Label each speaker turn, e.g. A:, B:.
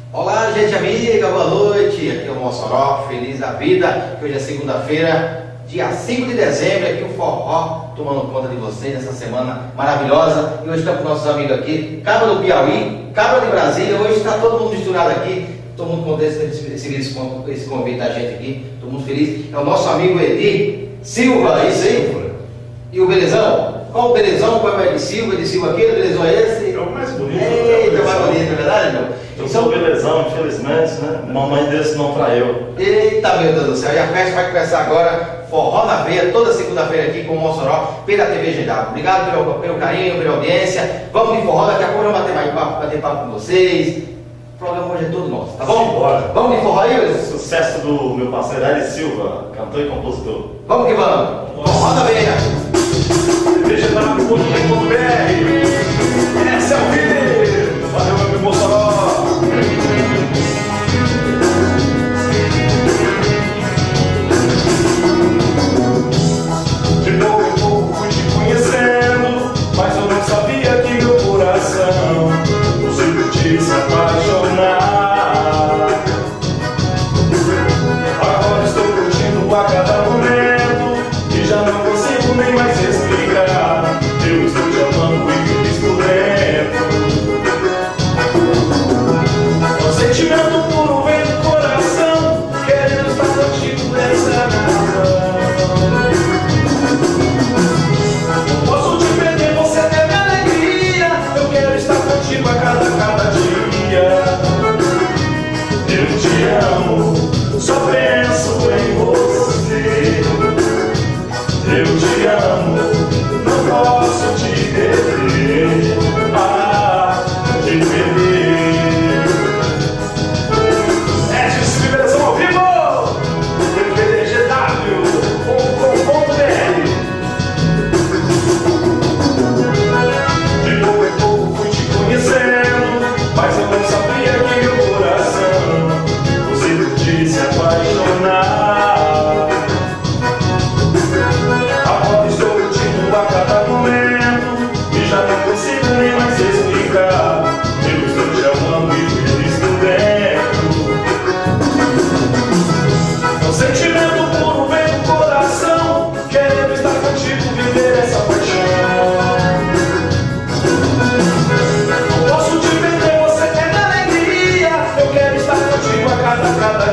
A: Olá, gente amiga, boa noite. Aqui é o Mossoró, feliz da vida. Hoje é segunda-feira, dia 5 de dezembro. Aqui o Forró tomando conta de vocês nessa semana maravilhosa. E hoje estamos com nossos amigos aqui, Cabra do Piauí, Cabra de Brasília. Hoje está todo mundo misturado aqui. Estou muito contente de receber esse convite da gente aqui. Estou muito feliz. É o nosso amigo Edi Silva, é isso aí? E o Belezão? Qual o Belezão? Qual é o Edi Silva? Edi Silva aquele? O Belezão é esse?
B: É o mais bonito.
A: Eita, mais bonito, é verdade, meu?
B: Eu sou o Belezão, infelizmente, né? Mamãe desse não traiu.
A: Eita, meu Deus do céu. E a festa vai começar agora, Forró na Veia, toda segunda-feira aqui com o Mossoró, pela TV GW. Obrigado pelo carinho, pela audiência. Vamos de forró, daqui a pouco eu vou bater papo com vocês. O programa hoje é todo nosso, tá bom?
B: Bora.
A: Vamos de forró aí, Wilson?
B: Sucesso do meu parceiro Edi Silva, cantor e compositor.
A: Vamos que vamos. Forró na Veia.
B: tvgw.com.br. Essa é o vídeo. Valeu, meu amigo Mossoró. De pouco em pouco fui te conhecendo, mas eu não sabia que meu coração não sempre te se apaixonar. Agora estou curtindo a cada momento e já não consigo nem mais explicar. Eu estou te amando e feliz por dentro. O sentimento puro vem do coração, querendo estar contigo nessa nação. Não posso te perder, você é minha alegria. Eu quero estar contigo a cada dia. Eu te amo, só penso em você. Eu te amo, não posso te perder. Te perder. Edi Silva ao vivo, tvgw.com.br. De pouco em pouco fui te conhecendo, mas eu não sabia que meu coração você podia se apaixonar. Agora estou curtindo a cada momento e já não consigo nem mais explicar. Eu estou te amando e feliz por dentro. O sentimento puro vem do coração, querendo estar contigo, viver essa paixão. Não posso te perder, você é minha alegria. Eu quero estar contigo a cada